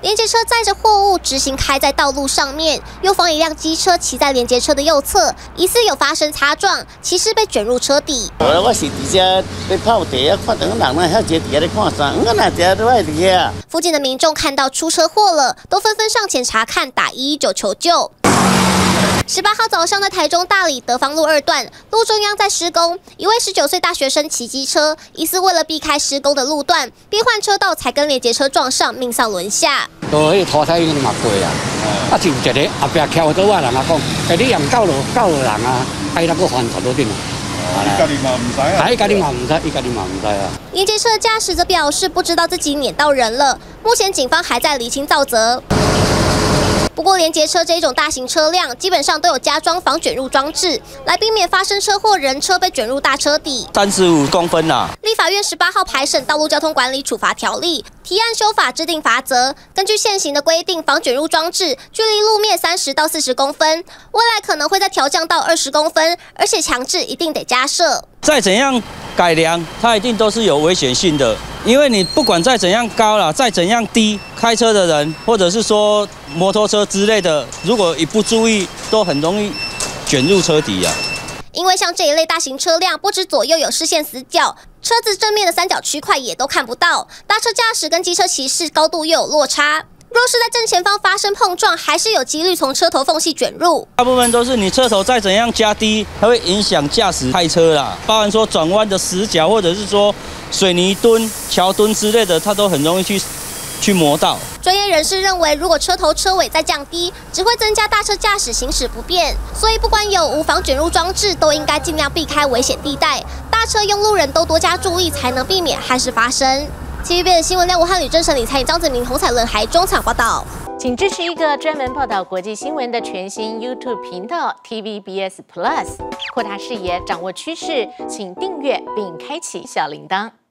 连接车载着货物直行开在道路上面，右方一辆机车骑在连接车的右侧，疑似有发生擦撞，骑士被卷入车底。 我是伫遮在泡茶啊，看到人那遐济伫遐咧看啥，我哪知都爱伫遐。 附近的民众看到出车祸了，都纷纷上前查看，打119求救。18号早上，在台中大里德芳路2段，路中央在施工，一位19岁大学生骑机车，疑似为了避开施工的路段，边换车道才跟连接车撞上，命丧轮下。 迄拖车已经嘛过啊，就有一个后壁翘倒啊人啊讲，你用救人啊，伊那个翻头路顶啊。伊家己嘛唔知啊，伊家己嘛唔知啊。 连接车驾驶则表示不知道自己碾到人了，目前警方还在厘清肇责。不过，连接车这一种大型车辆基本上都有加装防卷入装置，来避免发生车祸，人车被卷入大车底。 35公分呐！ 立法院18号排审《道路交通管理处罚条例》，提案修法制定罚则。根据现行的规定，防卷入装置距离路面30到40公分，未来可能会再调降到20公分，而且强制一定得加设。 再怎样改良，它一定都是有危险性的。因为你不管再怎样高啦，再怎样低，开车的人或者是说摩托车之类的，如果一不注意，都很容易卷入车底啊。 因为像这一类大型车辆，不止左右有视线死角，车子正面的三角区块也都看不到，大车驾驶跟机车骑士高度又有落差。若是在正前方发生碰撞，还是有几率从车头缝隙卷入。 大部分都是你车头再怎样加低，它会影响驾驶开车啦。包含说转弯的死角，或者是说水泥墩、桥墩之类的，它都很容易去磨到。 专业人士认为，如果车头车尾再降低，只会增加大车驾驶行驶不便。所以不管有无防卷入装置，都应该尽量避开危险地带。大车用路人都多加注意，才能避免害事发生。TVB 的新闻廖国汉、吕正成、李彩颖、张子明、洪彩伦还中场报道。 请支持一个专门报道国际新闻的全新 YouTube 频道 TVBS Plus， 扩大视野，掌握趋势，请订阅并开启小铃铛。